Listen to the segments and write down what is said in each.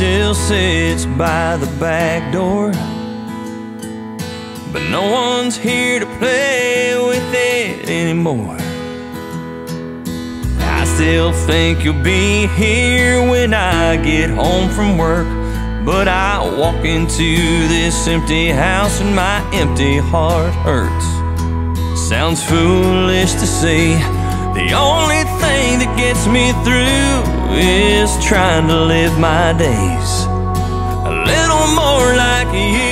still sits by the back door, but no one's here to play with it anymore. I still think you'll be here when I get home from work, but I walk into this empty house and my empty heart hurts. Sounds foolish to say, the only thing that gets me through is trying to live my days a little more like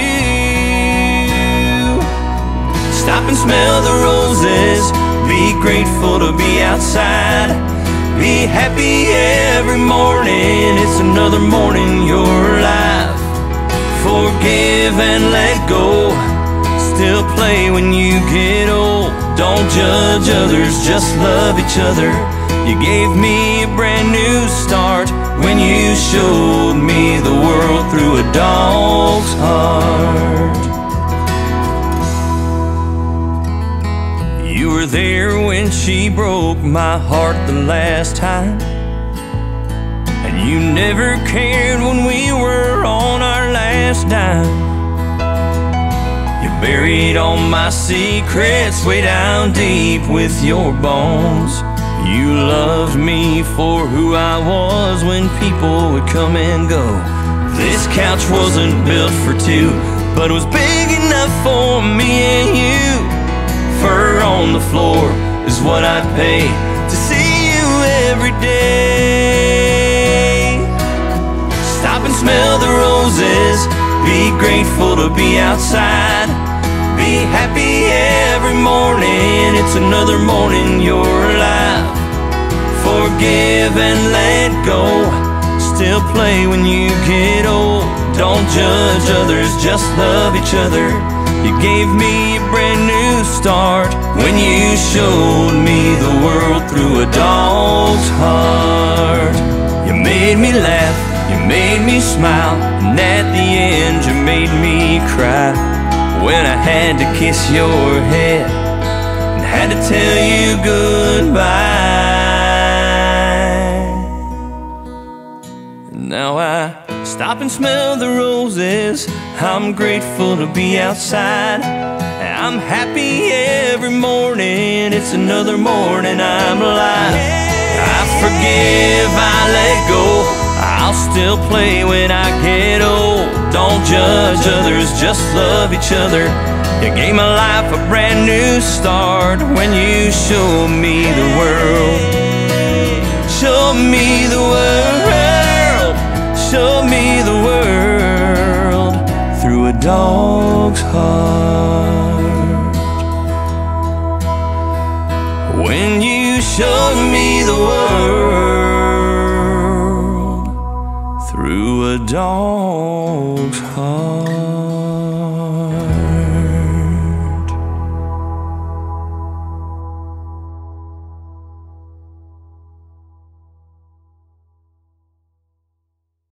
you. Stop and smell the roses, be grateful to be outside, be happy every morning, it's another morning you're alive. Forgive and let go, still play when you get old. Don't judge others, just love each other. You gave me a brand new start when you showed me the world through a dog's heart. You were there when she broke my heart the last time, and you never cared when we were on our last dime. Buried all my secrets way down deep with your bones. You loved me for who I was when people would come and go. This couch wasn't built for two, but it was big enough for me and you. Fur on the floor is what I'd pay to see you every day. Stop and smell the roses, be grateful to be outside, be happy every morning, it's another morning you're alive. Forgive and let go, still play when you get old. Don't judge others, just love each other. You gave me a brand new start when you showed me the world through a dog's heart. You made me laugh, you made me smile, and at the end you made me cry. When I had to kiss your head and had to tell you goodbye. Now I stop and smell the roses, I'm grateful to be outside, I'm happy every morning, it's another morning I'm alive. I forgive, I let go, I'll still play when I get old. Don't judge others, just love each other. You gave my life a brand new start when you showed me the world. Show me the world, show me the world through a dog's heart. When you showed me the world through a dog's heart.